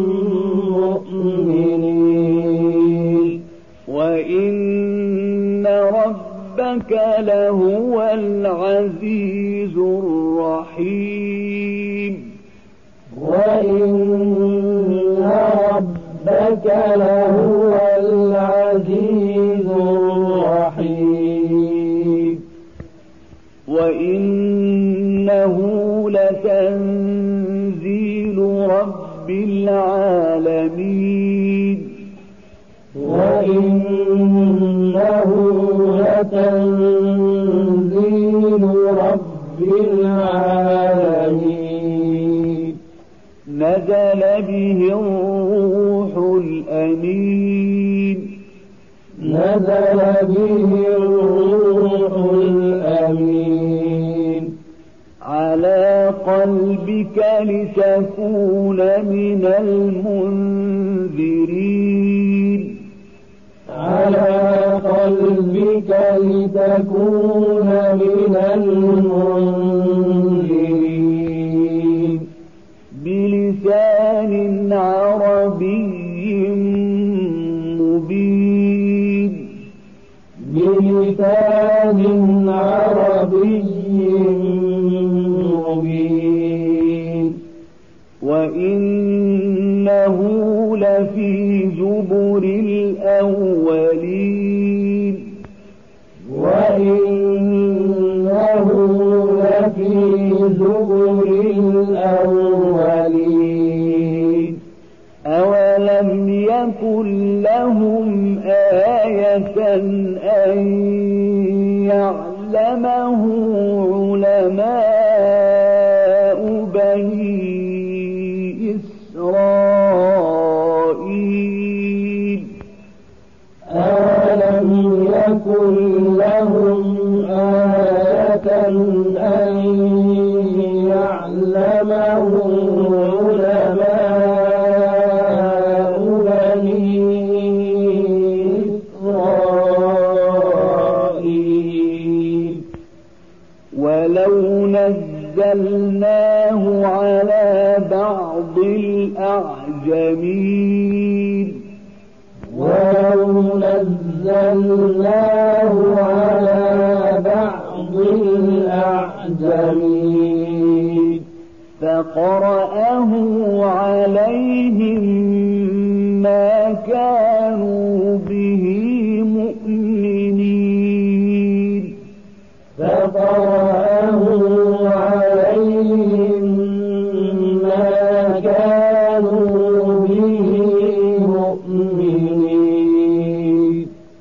مؤمنين وإن ربك لهو العزيز الرحيم وإن ربك لهو العزيز الرحيم وإنه لتنزيل رب العالمين وإنه لتنزيل رب العالمين نزل به الروح الأمين نزل به الروح الأمين على قلبك لتكون من المنذرين على قلبك لتكون من المنذرين بلسان عربي مبين بلسان عربي مبين وإنه لفي زبر الأولين وإنه لفي زبر الأولين أولم يكن لهم آية أن يعلمه علماء بني إسرائيل أولم يكن لهم آية أن يعلمه علماء بني إسرائيل ولو نزلناه على بعض الأعجمين ولو نزلناه على بعض الأعجمين فقرأه عليهم ما كانوا به مؤمنين فقرأه عليهم ما كانوا به مؤمنين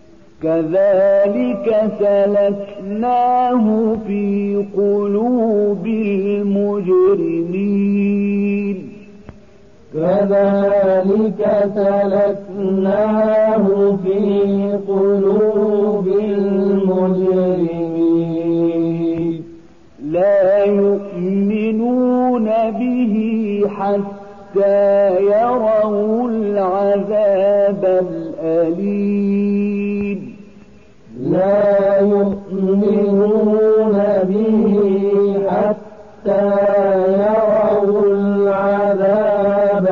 كذلك سلكناه في قلوب المجرمين كذلك سلكناه في قلوب المجرمين لا يؤمنون به حتى يروا العذاب الأليم لا يؤمنون به حتى يروا العذاب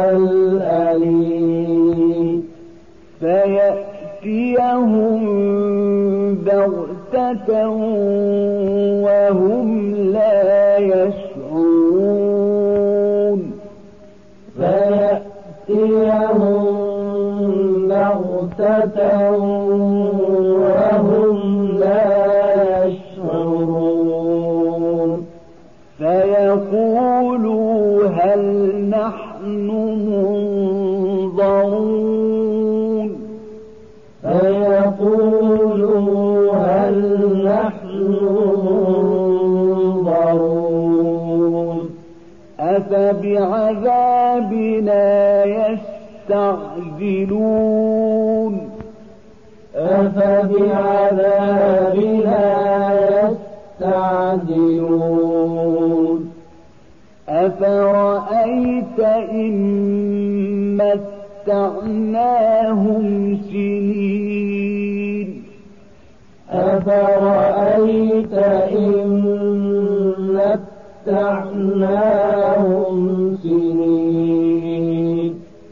الأليم فيأتيهم بغتة وهم لا يشعرون فيأتيهم بغتة وهم لا يشعرون فيقولوا هل نحن منظرون فيقولوا هل نحن منظرون أفبعذابنا يستعجلون أفبعذابنا يستعجلون أفرأيت إن متعناهم سنين أفرأيت إن متعناهم سنين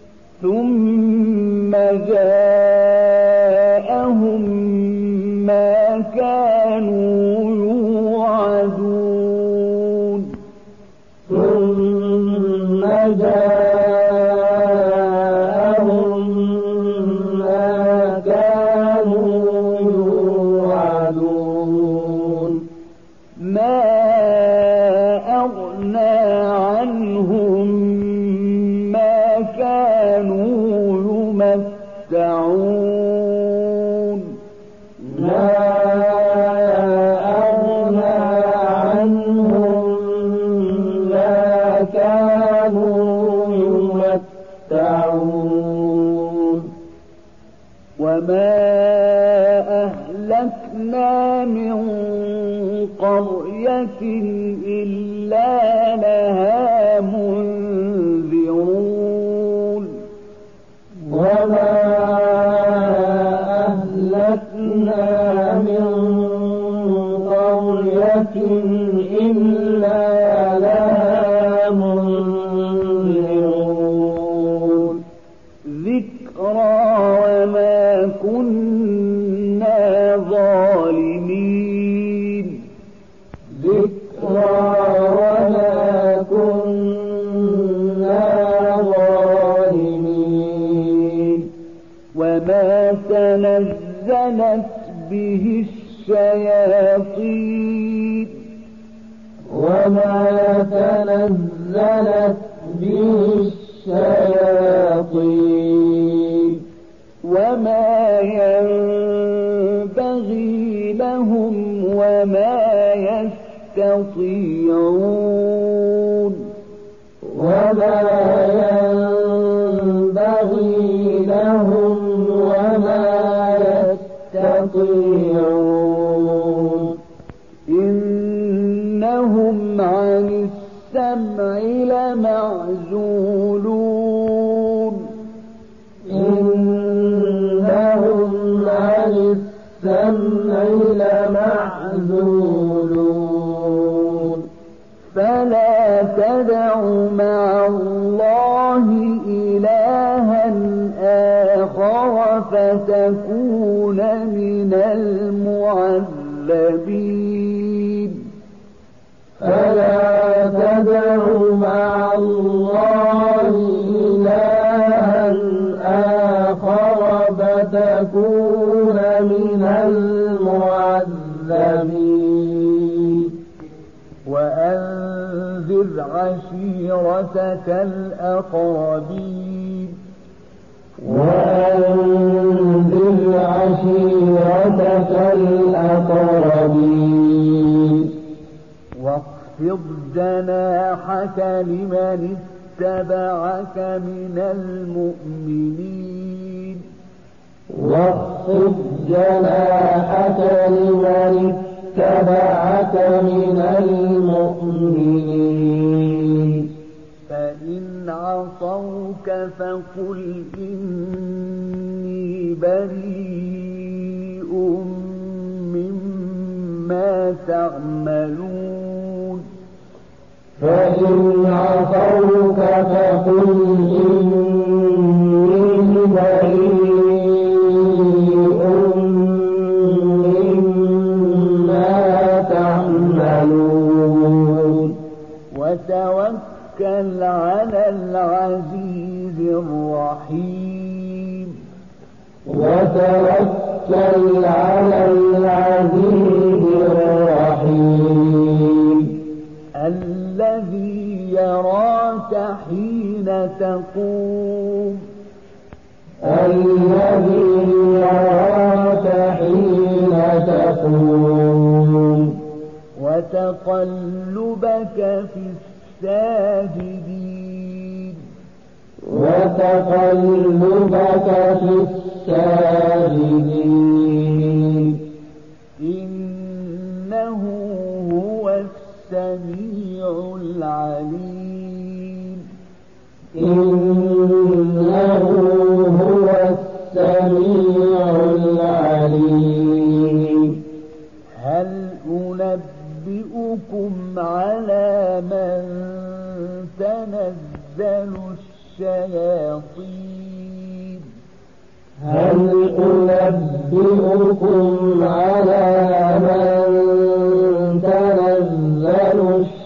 ثم جاءهم ما كانوا يوعدون ثم جاءهم ما كانوا يوعدون ما أغنى عنهم ما كانوا يمتعون ما أغنى عنهم ما كانوا يمتعون وما أهلكنا من قرية إلا لها منذرون وما أهلكنا من قرية إلا لها منذرون ذكرى وما كنا ظالمين ذكرى وما كنا ظالمين وما تنزلت به الشياطين وما تنزلت به الشياطين وما ينبغي لهم وما يستطيعون وما ينبغي لهم وما يستطيعون إنهم عن السمع لمعزولون إنهم عن السمع لمعزولون فلا تدع مع الله إلها آخر فتكون من المعذبين فلا تدع مع الله إلها آخر فتكون من المعذبين وأنذر عشيرتك الأقربين وأنذر عشيرتك الأقربين واخفض جناحك لمن اتبعك من المؤمنين واخفض جناحك لمن اتبعك من المؤمنين فإن عصوك فقل إني بريء مما تعملون فإن عصوك فقل إني بريء مما تعملون وتوكل على العزيز الرحيم وتوكل على العزيز الرحيم الذي يراك حين تقوم الذي يراك حين تقوم وتقلبك في الساجدين وتقلبك في الساجدين إنه السميع العليم إنه هو السميع العليم هل أنبئكم على من تنزل الشياطين هل أنبئكم على من تنزل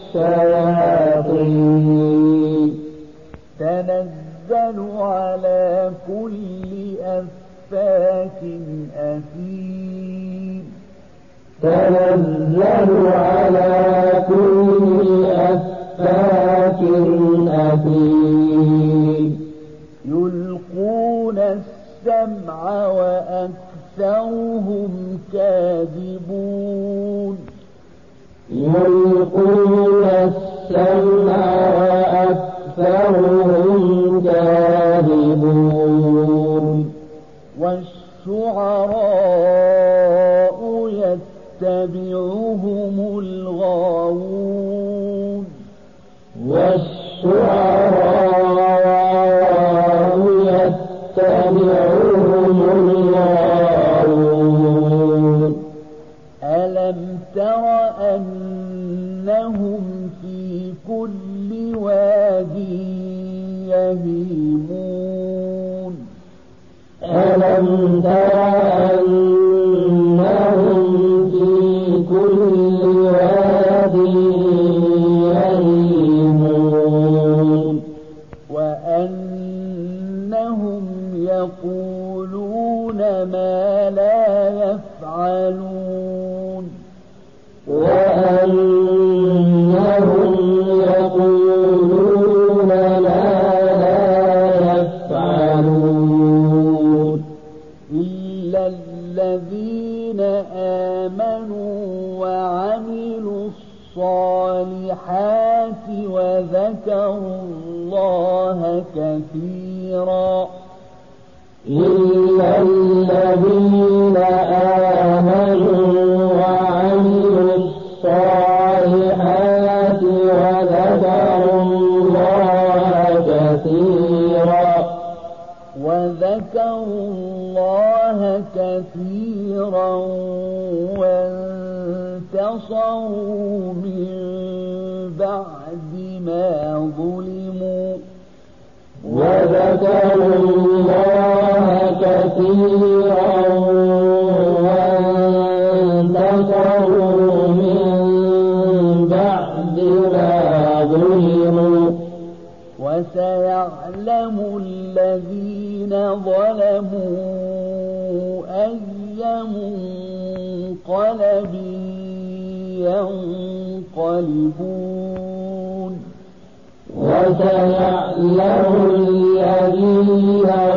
الشياطين تنزل على كل أفاك أثيم تنزل على كل أفاك أثيم يلقون السمع وأكثرهم كاذبون يلقون السمع وأكثرهم كاذبون والشعراء يتبعهم الغاوون والشعراء يتبعهم الغاوون ألم تر أنهم في كل واد يهيمون ألم تر أنهم في كل واد يهيمون وأنهم يقولون ما لا يفعلون وأنهم يقولون ما لا يفعلون إلا الذين آمنوا وعملوا الصالحات وذكروا الله كثيرا إلا الذين آمنوا وعملوا الصالحات وذكروا الله كثيرا وانتصروا من بعد ما ظلموا وذكروا الله كثيرا وانتصروا من بعد ما ظلموا وسيعلم الذين ظلموا أي منقلب ينقلبون وسيعلم الذين